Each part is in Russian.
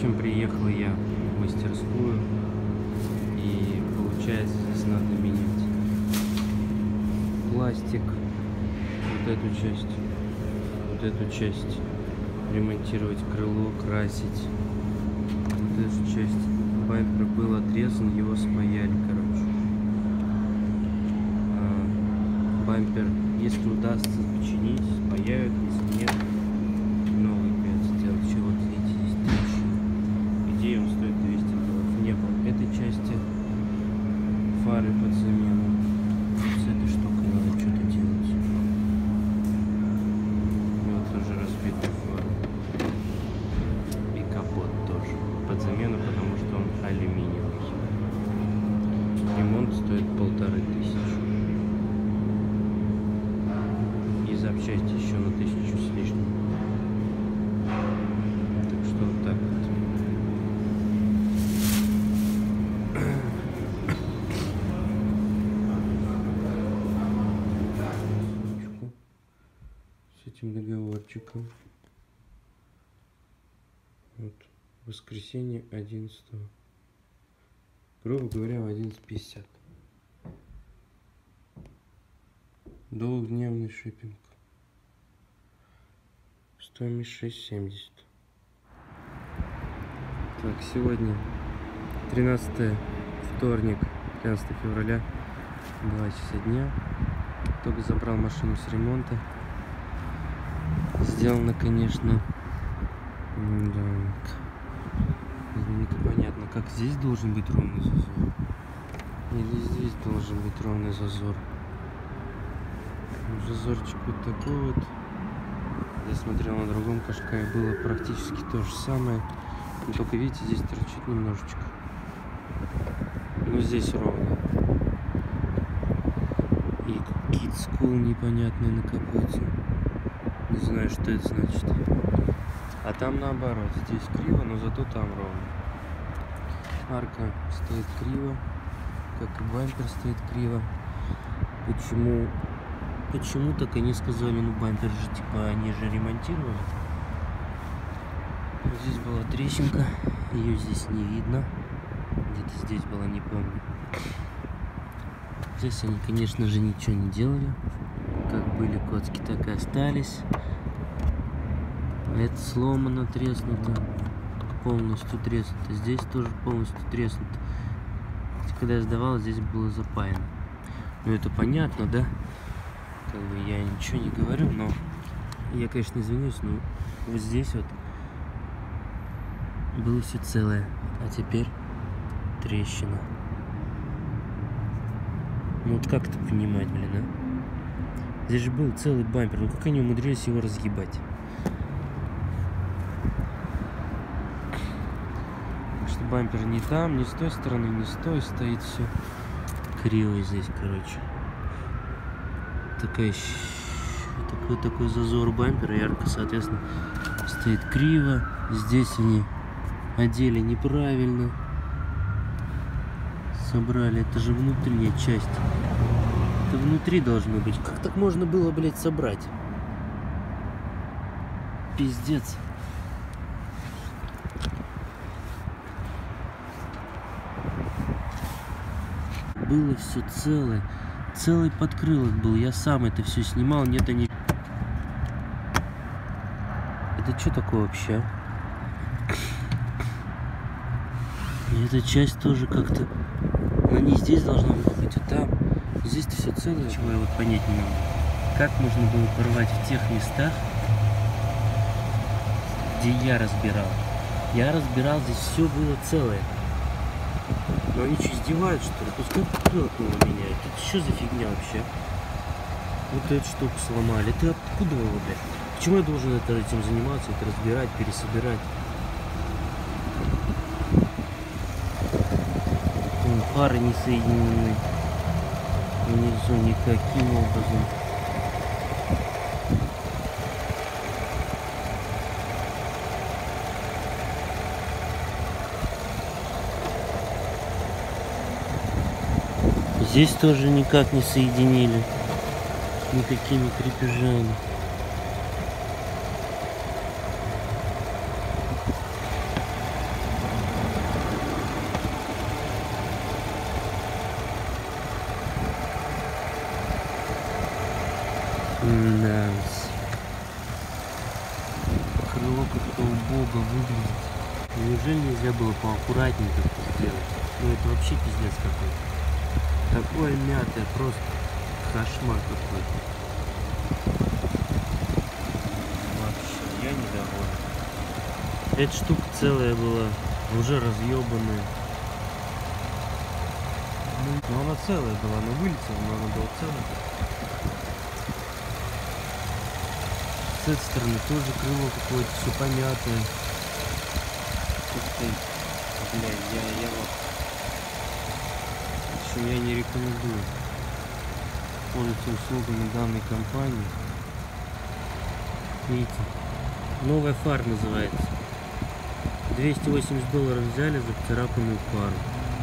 общем, приехал я в мастерскую, и получается, здесь надо менять пластик, вот эту часть, ремонтировать крыло, красить, вот эту часть. Бампер был отрезан, его спаяли, короче. Бампер, если удастся починить, спаяют, если нет, новый опять сделать. Чего вот видите, здесь трещина. Идея, он стоит $200. Не было этой части фары под замену. С этой штукой надо что-то делать. Вот тоже разбитая фара. И капот тоже под замену, потому что он алюминиевый. Ремонт стоит 1500. И запчасти еще на 1000 с лишним. Так что вот так вот. С этим договорчиком. Вот. Воскресенье 11. Грубо говоря, в 11:50. Двухдневный шиппинг. Стоимость 6,70. Так, сегодня 13 вторник, 13 февраля, 2 часа дня. Только забрал машину с ремонта. Сделано, конечно, да, непонятно, как здесь должен быть ровный зазор. Или здесь должен быть ровный зазор. Зазорчик вот такой вот. Я смотрел на другом Кашкае, было практически то же самое. Но только видите, здесь торчит немножечко. Но здесь ровно. И Kids School непонятный на капоте. Не знаю, что это значит. А там наоборот. Здесь криво, но зато там ровно. Арка стоит криво. Как и бампер стоит криво. Почему так они сказали, ну бампер же типа они же ремонтировали. Вот здесь была трещинка, ее здесь не видно. Где-то здесь была, не помню. Здесь они, конечно же, ничего не делали. Как были коцки, так и остались. Это сломано, треснуто. Полностью треснуто. Здесь тоже полностью треснуто. Когда я сдавал, здесь было запаяно. Ну это понятно, да? Как бы я ничего не говорю, но я, конечно, извиняюсь, но вот здесь вот было все целое, а теперь трещина. Ну вот как это понимать, блин, а? Здесь же был целый бампер, ну как они умудрились его разъебать? Так что бампер не там, не с той стороны, не с той, стоит все криво здесь, короче. Такой зазор бампера, ярко, соответственно, стоит криво. Здесь они одели неправильно, собрали. Это же внутренняя часть. Это внутри должно быть. Как так можно было, блядь, собрать? Пиздец. Было все целое. Целый подкрылок был, я сам это все снимал, нет, они... Это что такое вообще? И эта часть тоже как-то... Но не здесь должна быть, а там. Здесь-то все целое, чего я вот понять не могу. Как можно было порвать в тех местах, где я разбирал? Я разбирал, здесь все было целое. Но они что, издеваются, что ли? Пускай подкрылок его меняют. Это что за фигня вообще? Вот эту штуку сломали. Ты откуда его, блядь? Почему я должен этим заниматься, это разбирать, пересобирать? Фары не соединены внизу никаким образом. Здесь тоже никак не соединили никакими крепежами. убого выглядит. Неужели нельзя было поаккуратнее как-то сделать? Ну это вообще пиздец какой-то. Такое мятое, просто кошмар какой-то. Вообще, я недоволен. Эта штука целая была, уже разъебанная. Ну она целая была, она вылетела, но она была целая. С этой стороны тоже крыло какое-то, все помятое. Ух ты, блядь, я вот... В общем, я не рекомендую пользоваться услугами данной компании. Видите, новая фара называется. $280 взяли за поцарапанную фару.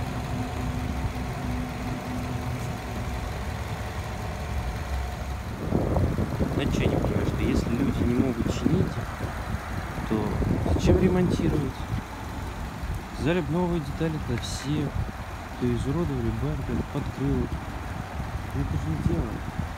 А что, не понимаю, что если люди не могут чинить, то зачем ремонтировать? Взяли бы новые детали для всех, то изуродовали бампер, подкрылок. Это же не дело.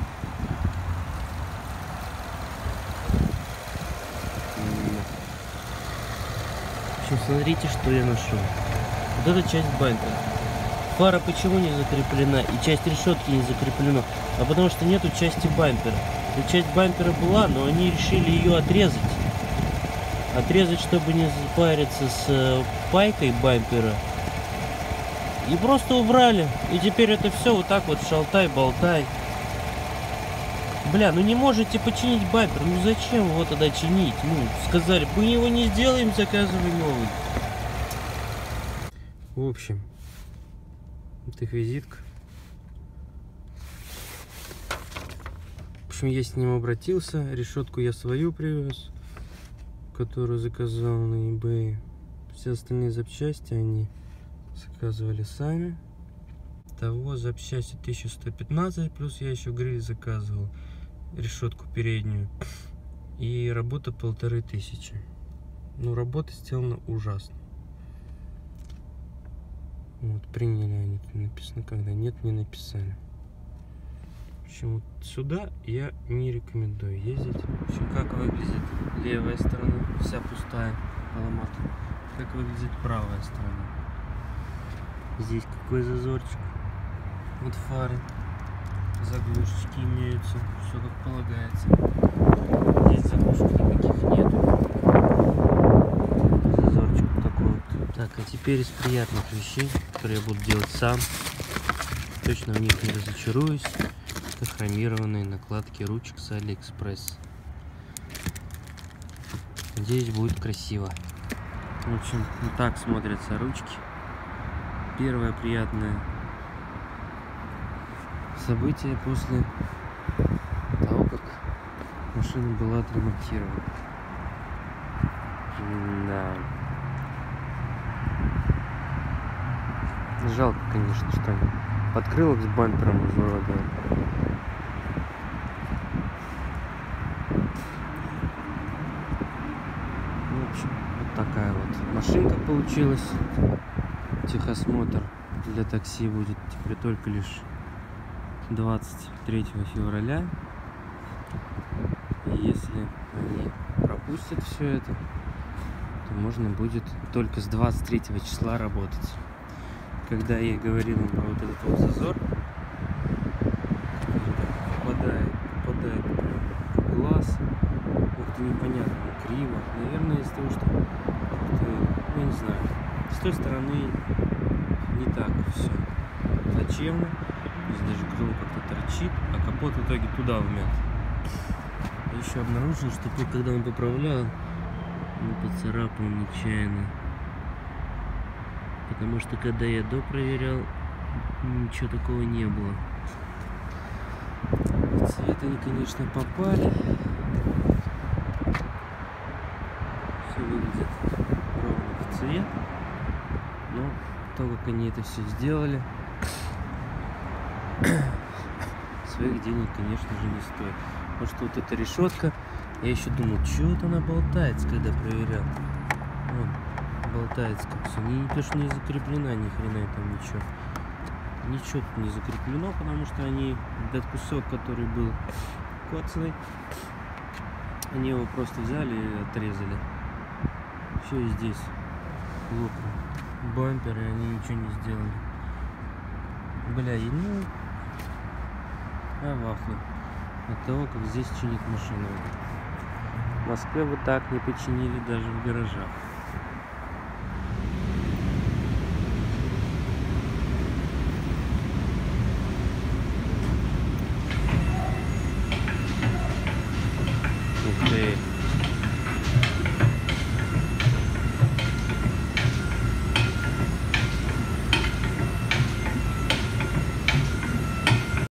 В общем, смотрите, что я нашел. Вот эта часть бампера. Фара почему не закреплена и часть решетки не закреплена? А потому что нету части бампера. И часть бампера была, но они решили ее отрезать. Отрезать, чтобы не запариться с пайкой бампера. И просто убрали. И теперь это все вот так вот шалтай-болтай. Бля, ну не можете починить бампер. Ну зачем его тогда чинить? Ну, сказали, мы его не сделаем, заказывай новый. В общем, это их визитка. В общем, я с ним обратился. Решетку я свою привез, которую заказал на eBay. Все остальные запчасти они заказывали сами. Того запчасти 1115, плюс я еще гриль заказывал, решетку переднюю, и работа 1500. Ну, работа сделана ужасно. Вот, приняли они, написано, когда нет, не написали. В общем, вот сюда я не рекомендую ездить. В общем, как выглядит левая сторона, вся пустая, поломата. Как выглядит правая сторона. Здесь какой зазорчик. Вот фары, заглушечки имеются, все как полагается. Здесь заглушек никаких нету. Зазорчик вот такой вот. Так, а теперь из приятных вещей, которые я буду делать сам. Точно в них не разочаруюсь. Это хромированные накладки ручек с AliExpress. Надеюсь, будет красиво. В общем, вот так смотрятся ручки. Первое приятное событие после того, как машина была отремонтирована. Да. Жалко, конечно, что они подкрылок с бампером изуродовали. В общем, вот такая вот машинка получилась. Техосмотр для такси будет теперь только лишь 23 февраля. И если они пропустят все это, то можно будет только с 23 числа работать. Когда я говорил им про вот этот вот зазор, попадает прям в глаз, как-то непонятно, криво. Наверное, из-за того, что я не знаю, с той стороны не так все плачевно. Здесь даже крыло как-то торчит, а капот в итоге туда вмят. Я еще обнаружил, что когда он поправлял, он поцарапал нечаянно. Потому что когда я допроверял, ничего такого не было. В цвет они, конечно, попали. Все выглядит ровно в цвет. Но то, как они это все сделали, своих денег, конечно же, не стоит. Потому что вот эта решетка, я еще думал, что вот она болтается, когда проверял. Вон, болтается как все. Не то, что не закреплена, ни хрена там ничего. Ничего тут не закреплено, потому что они, этот кусок, который был коцанный, они его просто взяли и отрезали. Еще и здесь лук, бампер, и они ничего не сделали. Бля, и ну я в ахуе от того, как здесь чинить машину. В Москве вот так не починили даже в гаражах.